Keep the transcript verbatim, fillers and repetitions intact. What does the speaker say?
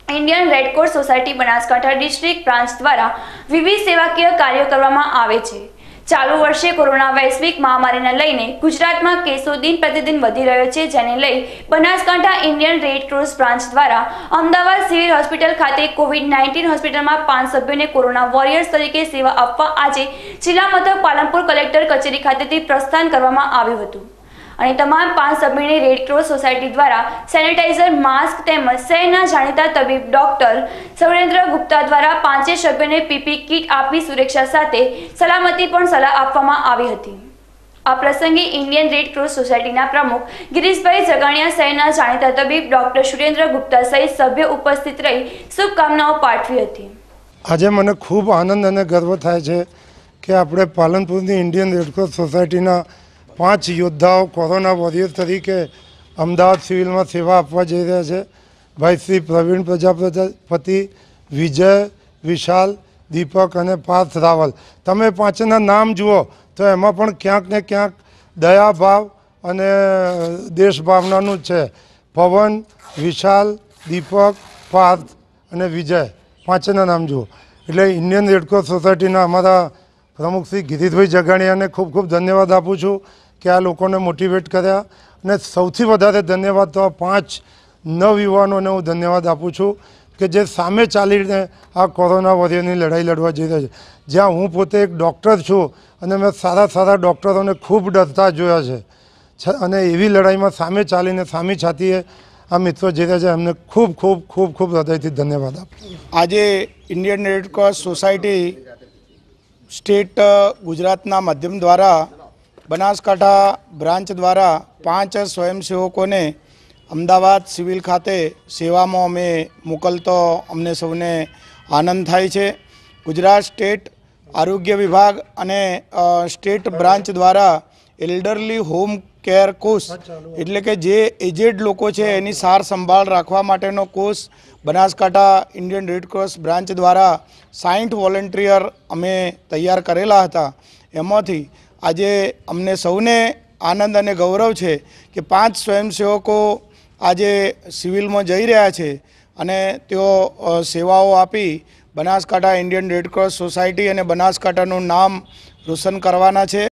Indian Red Cross society Banaskantha district branch द्वारा विविध सेवाकीय कार्यों करवामां आवे छे। चालू वर्षे कोरोना वैश्विक महामारीने लईने गुजरातमां केसो दिन प्रतिदिन वधी रह्यो छे, जेने लई बनासकांठा इंडियन रेडक्रॉस ब्रांच द्वारा अमदावाद सिविल होस्पिटल खाते कोविड नाइन्टीन होस्पिટલમાં पांच सभ्योने कोरोना वॉरियर्स तरीके सेवा आपवा आजे जिल्ला मथक पालनपुर कलेक्टर कचेरी खातेथी प्रस्थान करवामां આવ્યું હતું અને તમામ પાંચ સભ્યોને રેડક્રોસ સોસાયટી દ્વારા સેનિટાઈઝર, માસ્ક તેમજ શહેરના જાણીતા તબીબ ડોક્ટર સુરેન્દ્ર ગુપ્તા દ્વારા પાંચેય સભ્યોને પીપી કિટ આપી સુરક્ષા સાથે સલામતી પણ સલાહ આપવામાં આવી હતી। આ પ્રસંગે ઇન્ડિયન રેડક્રોસ સોસાયટીના પ્રમુખ ગિરીશભાઈ જગાણિયા, શહેરના જાણીતા તબીબ ડોક્ટર સુરેન્દ્ર ગુપ્તા સહિત સભ્યો ઉપસ્થિત રહી શુભકામનાઓ પાઠવી હતી। આજે મને ખૂબ આનંદ અને ગર્વ થાય છે કે આપણે પાલનપુરની ઇન્ડિયન રેડક્રોસ સોસાયટીના पांच योद्धाओं कोरोना वॉरियर तरीके अमदावाद सिविल में सेवा आपवा जई रह्या छे। भाई श्री प्रवीण प्रजापति, विजय, विशाल, दीपक और पार्थ रावल। तमे पांचना नाम जुओ तो एमां पण क्यांक ने क्यांक दया भाव अने देश भावनानुं छे। पवन, विशाल, दीपक, पार्थ अने विजय पांचना नाम जुओ एटले इंडियन रेडक्रॉस सोसायटीना अमारा प्रमुख श्री गिरीशभाई जगाणिया ने खूब खूब धन्यवाद आपू छूँ कि आ लोकोने मोटिवेट कर्या। अने सौथी वधारे धन्यवाद तो आ पांच नवयुवानोने हूँ धन्यवाद आपू छूँ कि जे सामे चालीने आ कोरोना वॉरियरनी लड़ाई लड़वा जई रह्या छे। ज्यां हूँ पोते एक डॉक्टर छूँ अने मैं सारा सारा डॉक्टरोने खूब डरता जोया छे अने एवी लड़ाईमां सामे चालीने सामी छातीए आ मित्रों जई रह्या छे। अમને खूब खूब खूब खूब हृदयथी धन्यवाद आपू। आजे इंडियन रेडक्रॉस सोसायटी स्टेट गुजरातना माध्यम द्वारा बनासकांठा ब्रांच द्वारा पांच स्वयंसेवकों ने अमदावाद सिविल खाते सेवा में अमे मोकलतो अमने सौने आनंद थाय छे। गुजरात स्टेट आरोग्य विभाग अने स्टेट ब्रांच द्वारा एल्डरली होम केर कोर्स एटले के जे एजेड लोको छे एनी सार संभाळ राखवा माटेनो course Banaskantha Indian Red Cross branch द्वारा साठ वॉलंटियर अमे तैयार करेला हता। एमांथी आजे अमने सौने आनंद अने गौरव छे कि पांच स्वयंसेवको आजे सिविल में जई रह्या छे अने तेओ सेवाओ आपी बनासकांठा इंडियन रेडक्रॉस सोसायटी अने बनासकांठानुं नाम रोशन करवाना छे।